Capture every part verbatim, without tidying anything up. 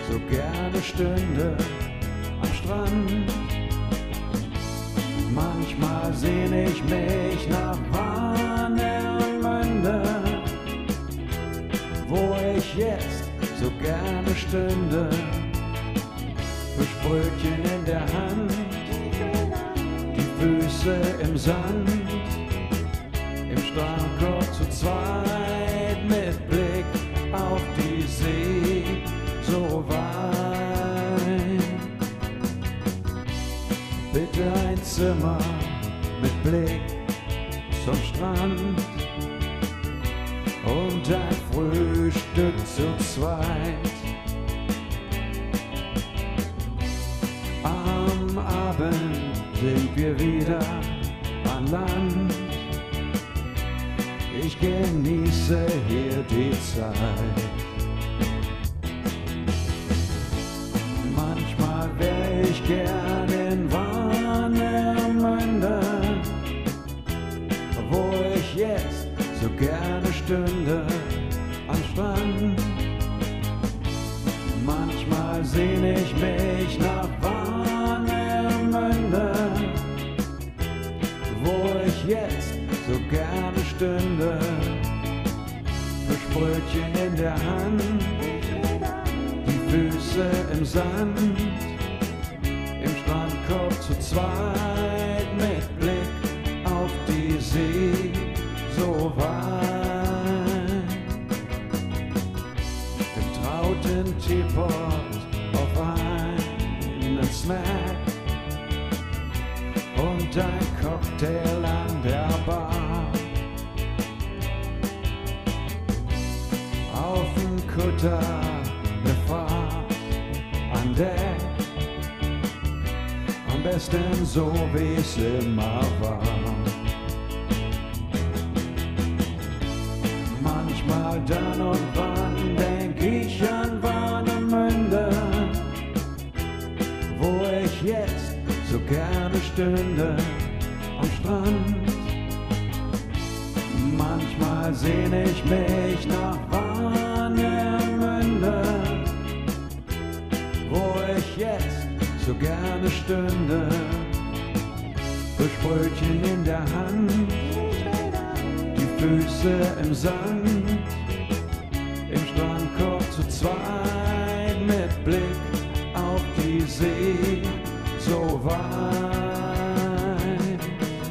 so gerne stünde am Strand. Manchmal sehn ich mich nach Warnemünde, wo ich jetzt so gerne stünde, frisch Brötchen in der Hand, die Füße im Sand, im Strandkorb zu zweit mit Blick auf die See so weit. Bitte ein Zimmer mit Blick zum Strand und ein Frühstück zu zweit. Am Abend sind wir wieder an Land. Ich genieße hier die Zeit. Manchmal wär ich gern in Warnemünde, wo ich jetzt so gerne stünde am Strand. Manchmal sehn ich mich nach Warnemünde, wo ich jetzt so gerne stünde, frisch Brötchen in der Hand, die Füße im Sand, im Strandkorb zu zweit mit Blick auf die See so weit. Getrauten Teepot auf einen Snack und ein Cocktail an der Bar. Auf'm Kutter ne Fahrt an Deck, am besten so wie's immer war. Manchmal dann und wann denk ich an Warnemünde, wo ich jetzt so gerne stünde am Strand. Manchmal sehn ich mich nach Warnemünde, wo ich jetzt so gerne stünde, frisch Brötchen in der Hand, die Füße im Sand, im Strandkorb zu zweit mit Blick auf die See so weit.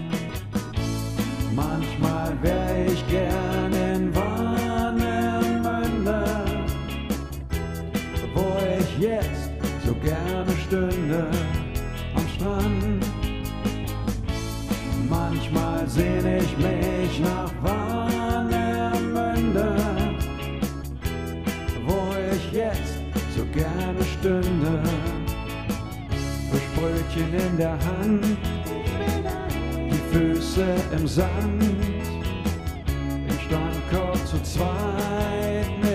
Manchmal wär ich gern in Warnemünde, wo ich jetzt so gerne stünde am Strand. Manchmal sehn ich mich nach Warnemünde, wo ich jetzt so gerne stünde, frisch Brötchen in der Hand, die Füße im Sand, im Strandkorb zu zweit